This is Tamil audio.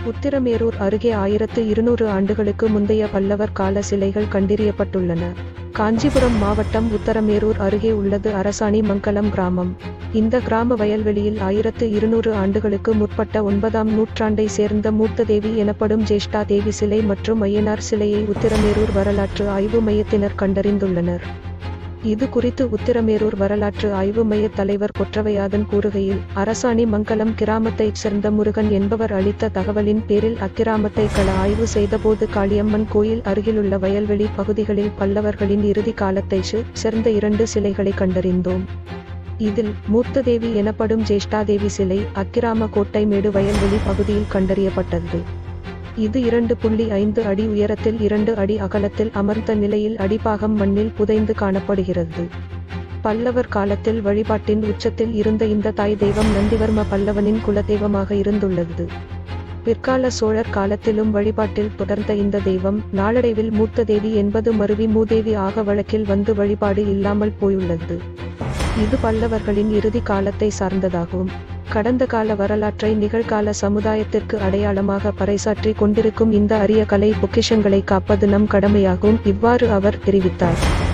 உத்திரமேரூர் அருகே 1200 ஆண்டுகளுக்கு முந்தைய பல்லவர் கால சிலைகள் கண்டறியப்பட்டுள்ளன. காஞ்சிபுரம் மாவட்டம் உத்தரமேரூர் அருகே உள்ளது அரசாணி மங்கலம் கிராமம். இந்த கிராம வயல்வெளியில் 1200 ஆண்டுகளுக்கு முற்பட்ட 9ஆம் நூற்றாண்டை சேர்ந்த மூர்த்ததேவி எனப்படும் ஜேஷ்டா தேவி சிலை மற்றும் ஐயனார் சிலையை உத்திரமேரூர் வரலாற்று ஆய்வு மையத்தினர் கண்டறிந்துள்ளனர். இது குறித்து உத்திரமேரூர் வரலாற்று ஆய்வு மைய தலைவர் கொற்றவையாதன் கூறுகையில், அரசாணி மங்கலம் கிராமத்தைச் சேர்ந்த முருகன் என்பவர் அளித்த தகவலின் பேரில் அக்கிராமத்தை கள ஆய்வு செய்தபோது காளியம்மன் கோயில் அருகிலுள்ள வயல்வெளி பகுதிகளில் பல்லவர்களின் இறுதி காலத்தைச் சேர்ந்த 2 சிலைகளை கண்டறிந்தோம். இதில் மூர்த்ததேவி எனப்படும் ஜேஷ்டாதேவி சிலை அக்கிராம கோட்டைமேடு வயல்வெளி பகுதியில் கண்டறியப்பட்டது. இது 2.5 அடி உயரத்தில் 2 அடி அகலத்தில் அமர்ந்த நிலையில் அடிப்பாகம் மண்ணில் புதைந்து காணப்படுகிறது. பல்லவர் காலத்தில் வழிபாட்டின் உச்சத்தில் இருந்த இந்த தாய் தெய்வம் நந்திவர்ம பல்லவனின் குலதெய்வமாக இருந்துள்ளது. பிற்கால சோழர் காலத்திலும் வழிபாட்டில் தொடர்ந்த இந்த தெய்வம் நாளடைவில் மூர்த்ததேவி என்பது மருவி மூதேவி ஆக வழக்கில் வந்து வழிபாடு இல்லாமல் போயுள்ளது. இது பல்லவர்களின் இறுதி காலத்தை சார்ந்ததாகும். கடந்த கால வரலாற்றை நிகழ்கால சமுதாயத்திற்கு அடையாளமாக பறைசாற்றி கொண்டிருக்கும் இந்த அரிய கலை பொக்கிஷங்களை காப்பது நம் கடமையாகும். இவ்வாறு அவர் தெரிவித்தார்.